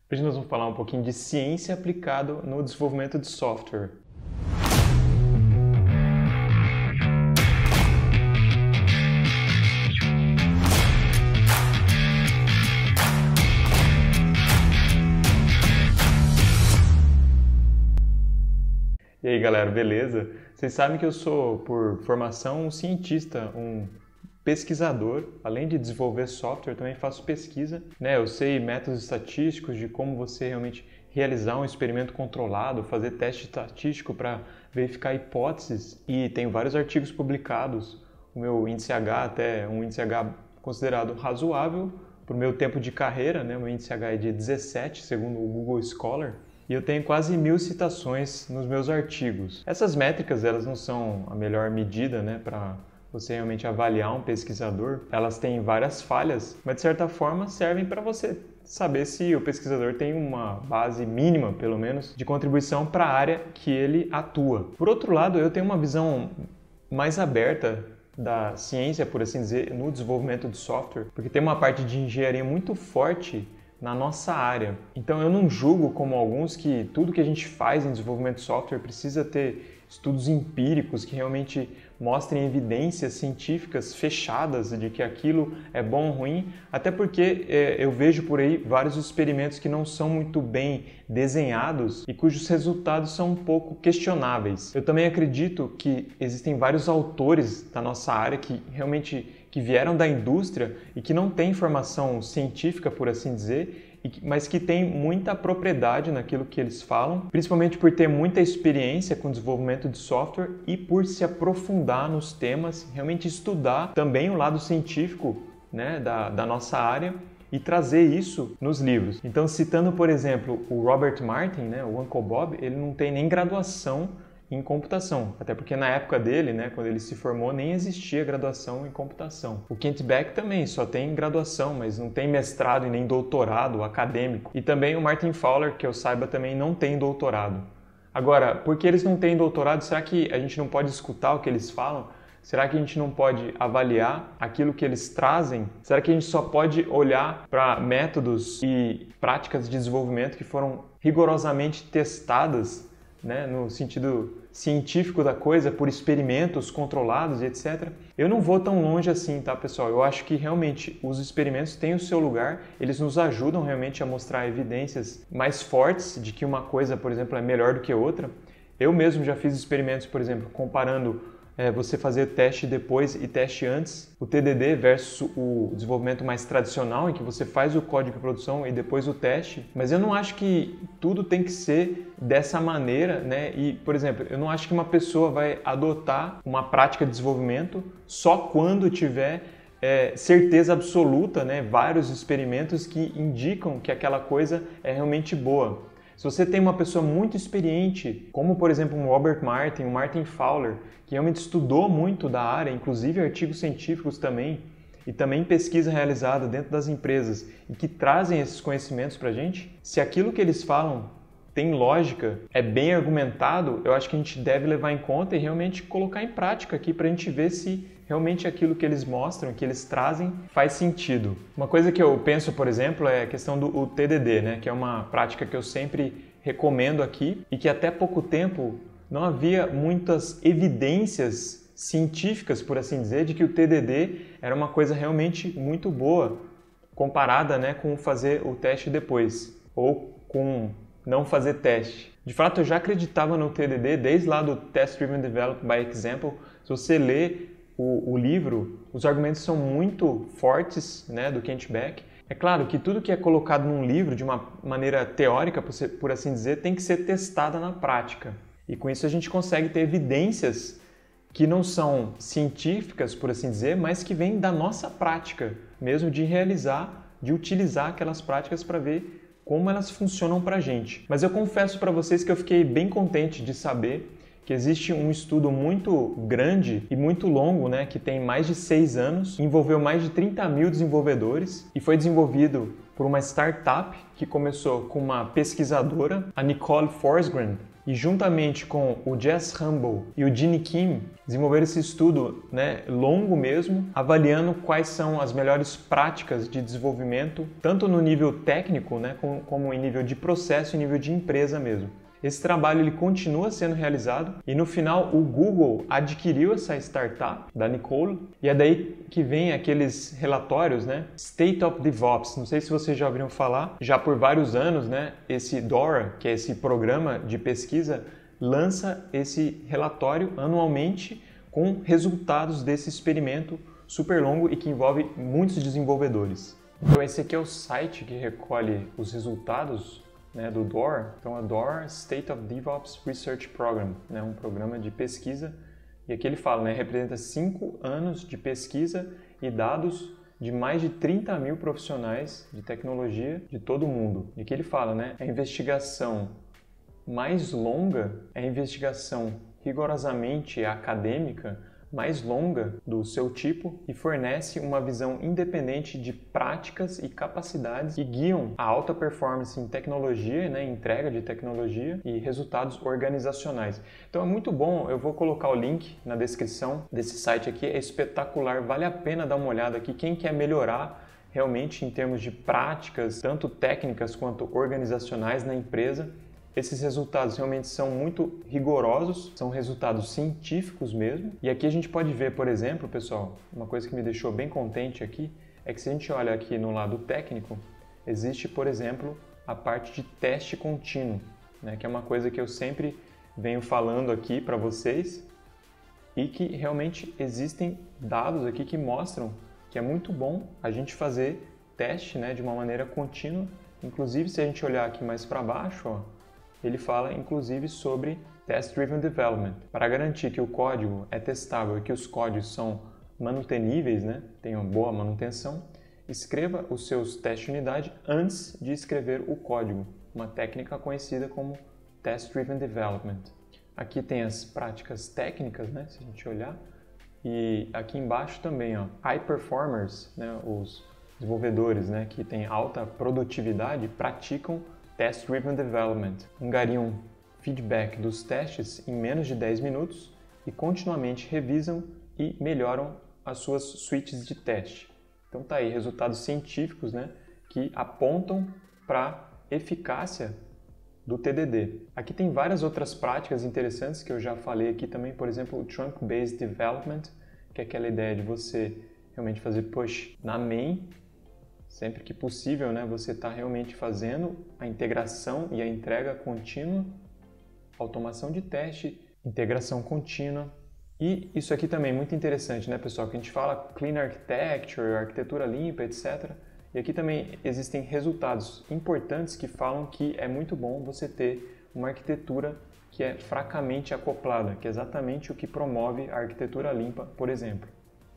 Hoje nós vamos falar um pouquinho de ciência aplicada no desenvolvimento de software. E aí galera, beleza? Vocês sabem que eu sou, por formação, um cientista, um pesquisador. Além de desenvolver software, também faço pesquisa, né? Eu sei métodos estatísticos de como você realmente realizar um experimento controlado, fazer teste estatístico para verificar hipóteses, e tenho vários artigos publicados. O meu índice H até é um índice H considerado razoável para o meu tempo de carreira, né? O meu índice H é de 17, segundo o Google Scholar. E eu tenho quase 1000 citações nos meus artigos. Essas métricas, elas não são a melhor medida, né, para você realmente avaliar um pesquisador. Elas têm várias falhas, mas de certa forma servem para você saber se o pesquisador tem uma base mínima, pelo menos, de contribuição para a área que ele atua. Por outro lado, eu tenho uma visão mais aberta da ciência, por assim dizer, no desenvolvimento de software, porque tem uma parte de engenharia muito forte na nossa área. Então eu não julgo como alguns que tudo que a gente faz em desenvolvimento de software precisa ter estudos empíricos que realmente mostrem evidências científicas fechadas de que aquilo é bom ou ruim, até porque eu vejo por aí vários experimentos que não são muito bem desenhados e cujos resultados são um pouco questionáveis. Eu também acredito que existem vários autores da nossa área que realmente vieram da indústria e que não têm formação científica, por assim dizer, mas que têm muita propriedade naquilo que eles falam, principalmente por ter muita experiência com desenvolvimento de software e por se aprofundar nos temas, realmente estudar também o lado científico, né, da nossa área e trazer isso nos livros. Então, citando, por exemplo, o Robert Martin, né, o Uncle Bob, ele não tem nem graduação em computação, até porque na época dele, né, quando ele se formou, nem existia graduação em computação. O Kent Beck também só tem graduação, mas não tem mestrado e nem doutorado acadêmico. E também o Martin Fowler, que eu saiba, também não tem doutorado. Agora, por que eles não têm doutorado? Será que a gente não pode escutar o que eles falam? Será que a gente não pode avaliar aquilo que eles trazem? Será que a gente só pode olhar para métodos e práticas de desenvolvimento que foram rigorosamente testadas, né, no sentido científico da coisa, por experimentos controlados e etc. Eu não vou tão longe assim, tá, pessoal? Eu acho que realmente os experimentos têm o seu lugar, eles nos ajudam realmente a mostrar evidências mais fortes de que uma coisa, por exemplo, é melhor do que outra. Eu mesmo já fiz experimentos, por exemplo, comparando você fazer teste depois e teste antes, o TDD versus o desenvolvimento mais tradicional, em que você faz o código de produção e depois o teste. Mas eu não acho que tudo tem que ser dessa maneira, né? E, por exemplo, eu não acho que uma pessoa vai adotar uma prática de desenvolvimento só quando tiver certeza absoluta, né? Vários experimentos que indicam que aquela coisa é realmente boa. Se você tem uma pessoa muito experiente, como por exemplo um Robert Martin, um Martin Fowler, que realmente estudou muito da área, inclusive artigos científicos também, e também pesquisa realizada dentro das empresas, e que trazem esses conhecimentos para a gente, se aquilo que eles falam tem lógica, é bem argumentado, eu acho que a gente deve levar em conta e realmente colocar em prática aqui para a gente ver se realmente aquilo que eles mostram, que eles trazem, faz sentido. Uma coisa que eu penso, por exemplo, é a questão do TDD, né, que é uma prática que eu sempre recomendo aqui e que até pouco tempo não havia muitas evidências científicas, por assim dizer, de que o TDD era uma coisa realmente muito boa comparada, né, com fazer o teste depois ou com não fazer teste. De fato, eu já acreditava no TDD desde lá do Test Driven Development by Example. Se você lê o livro, os argumentos são muito fortes, né, do Kent Beck. É claro que tudo que é colocado num livro de uma maneira teórica, por assim dizer, tem que ser testada na prática. E com isso a gente consegue ter evidências que não são científicas, por assim dizer, mas que vêm da nossa prática, mesmo de realizar, de utilizar aquelas práticas para ver como elas funcionam para a gente. Mas eu confesso para vocês que eu fiquei bem contente de saber que existe um estudo muito grande e muito longo, né, que tem mais de 6 anos, envolveu mais de 30 mil desenvolvedores e foi desenvolvido por uma startup que começou com uma pesquisadora, a Nicole Forsgren, e juntamente com o Jess Humble e o Gene Kim, desenvolveram esse estudo, né, longo mesmo, avaliando quais são as melhores práticas de desenvolvimento, tanto no nível técnico, né, como em nível de processo e nível de empresa mesmo. Esse trabalho ele continua sendo realizado e no final o Google adquiriu essa startup da Nicole e é daí que vem aqueles relatórios, né? State of DevOps. Não sei se vocês já ouviram falar, já por vários anos, né? Esse DORA, que é esse programa de pesquisa, lança esse relatório anualmente com resultados desse experimento super longo e que envolve muitos desenvolvedores. Então esse aqui é o site que recolhe os resultados, né, do DORA. Então, a DORA State of DevOps Research Program, né, um programa de pesquisa. E aqui ele fala, né, representa 5 anos de pesquisa e dados de mais de 30 mil profissionais de tecnologia de todo o mundo. E aqui ele fala, né, a investigação mais longa, é a investigação rigorosamente acadêmica mais longa do seu tipo e fornece uma visão independente de práticas e capacidades que guiam a alta performance em tecnologia, né, entrega de tecnologia e resultados organizacionais. Então é muito bom, eu vou colocar o link na descrição desse site aqui, é espetacular, vale a pena dar uma olhada aqui, quem quer melhorar realmente em termos de práticas, tanto técnicas quanto organizacionais na empresa. Esses resultados realmente são muito rigorosos, são resultados científicos mesmo. E aqui a gente pode ver, por exemplo, pessoal, uma coisa que me deixou bem contente aqui, é que se a gente olha aqui no lado técnico, existe, por exemplo, a parte de teste contínuo, né, que é uma coisa que eu sempre venho falando aqui para vocês e que realmente existem dados aqui que mostram que é muito bom a gente fazer teste, né, de uma maneira contínua. Inclusive, se a gente olhar aqui mais para baixo, ó, ele fala inclusive sobre Test Driven Development. Para garantir que o código é testável e que os códigos são manuteníveis, né, tenham boa manutenção, escreva os seus testes de unidade antes de escrever o código, uma técnica conhecida como Test Driven Development. Aqui tem as práticas técnicas, né, se a gente olhar, e aqui embaixo também, ó, high performers, né, os desenvolvedores, né, que têm alta produtividade, praticam Test Driven Development, angariam feedback dos testes em menos de 10 minutos e continuamente revisam e melhoram as suas suítes de teste. Então tá aí resultados científicos, né, que apontam para a eficácia do TDD. Aqui tem várias outras práticas interessantes que eu já falei aqui também, por exemplo, o Trunk Based Development, que é aquela ideia de você realmente fazer push na main, sempre que possível, né, você está realmente fazendo a integração e a entrega contínua, automação de teste, integração contínua. E isso aqui também é muito interessante, né, pessoal, que a gente fala Clean Architecture, arquitetura limpa, etc. E aqui também existem resultados importantes que falam que é muito bom você ter uma arquitetura que é fracamente acoplada, que é exatamente o que promove a arquitetura limpa, por exemplo.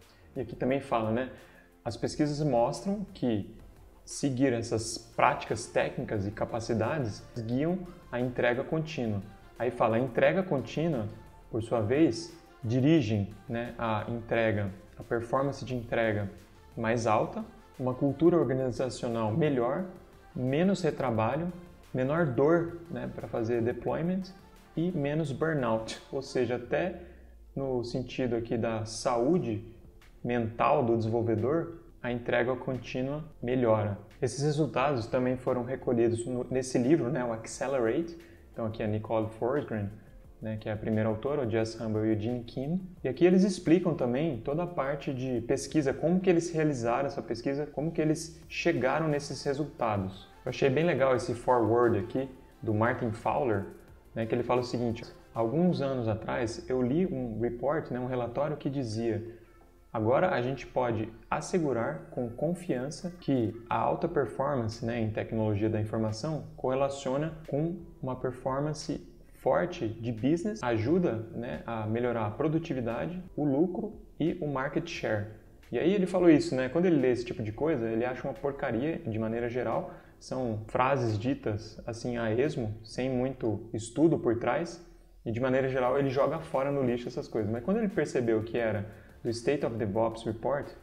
E aqui também fala, né, as pesquisas mostram que seguir essas práticas técnicas e capacidades guiam a entrega contínua. Aí fala, a entrega contínua, por sua vez, dirigem, né, a entrega, a performance de entrega mais alta, uma cultura organizacional melhor, menos retrabalho, menor dor, né, para fazer deployment e menos burnout, ou seja, até no sentido aqui da saúde mental do desenvolvedor, a entrega contínua melhora. Esses resultados também foram recolhidos nesse livro, né, o Accelerate. Então aqui é a Nicole Forsgren, né, que é a primeira autora, o Jess Humble e o Gene Kim. E aqui eles explicam também toda a parte de pesquisa, como que eles realizaram essa pesquisa, como que eles chegaram nesses resultados. Eu achei bem legal esse forward aqui do Martin Fowler, né, que ele fala o seguinte: alguns anos atrás eu li um report, né, um relatório que dizia: agora a gente pode assegurar com confiança que a alta performance, né, em tecnologia da informação correlaciona com uma performance forte de business, ajuda, né, a melhorar a produtividade, o lucro e o market share. E aí ele falou isso, né? Quando ele lê esse tipo de coisa, ele acha uma porcaria de maneira geral, são frases ditas assim a esmo, sem muito estudo por trás, e de maneira geral ele joga fora no lixo essas coisas. Mas quando ele percebeu que era do State of DevOps Report,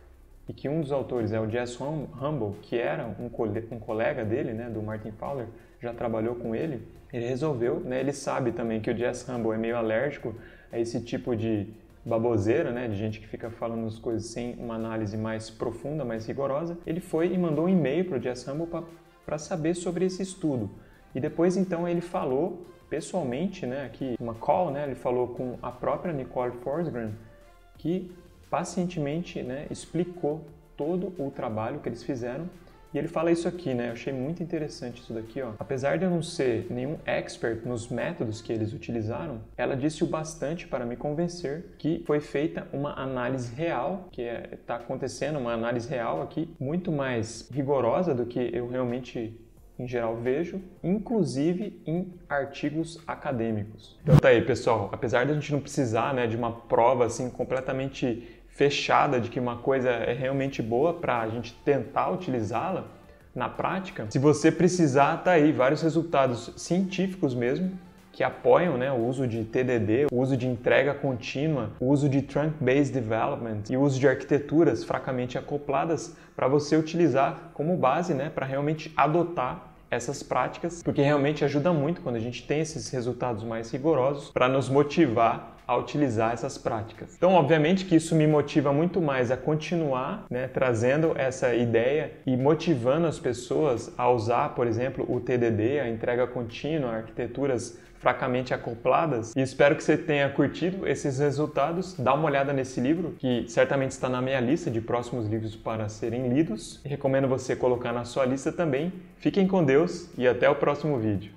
e que um dos autores é o Jez Humble, que era um colega dele, né, do Martin Fowler, já trabalhou com ele, ele resolveu, né, ele sabe também que o Jez Humble é meio alérgico a esse tipo de baboseira, né, de gente que fica falando as coisas sem uma análise mais profunda, mais rigorosa. Ele foi e mandou um e-mail para o Jez Humble para saber sobre esse estudo. E depois, então, ele falou pessoalmente, né, aqui, uma call, né, ele falou com a própria Nicole Forsgren, que pacientemente, né, explicou todo o trabalho que eles fizeram. E ele fala isso aqui, né? Eu achei muito interessante isso daqui, ó. Apesar de eu não ser nenhum expert nos métodos que eles utilizaram, ela disse o bastante para me convencer que foi feita uma análise real, que está acontecendo uma análise real aqui, muito mais rigorosa do que eu realmente, em geral, vejo, inclusive em artigos acadêmicos. Então tá aí, pessoal. Apesar de a gente não precisar, né, de uma prova assim completamente fechada de que uma coisa é realmente boa para a gente tentar utilizá-la na prática, se você precisar, tá aí vários resultados científicos mesmo que apoiam, né, o uso de TDD, o uso de entrega contínua, o uso de Trunk-Based Development e o uso de arquiteturas fracamente acopladas para você utilizar como base, né, para realmente adotar essas práticas, porque realmente ajuda muito quando a gente tem esses resultados mais rigorosos para nos motivar a utilizar essas práticas. Então, obviamente que isso me motiva muito mais a continuar, né, trazendo essa ideia e motivando as pessoas a usar, por exemplo, o TDD, a entrega contínua, arquiteturas fracamente acopladas. E espero que você tenha curtido esses resultados. Dá uma olhada nesse livro, que certamente está na minha lista de próximos livros para serem lidos. E recomendo você colocar na sua lista também. Fiquem com Deus e até o próximo vídeo.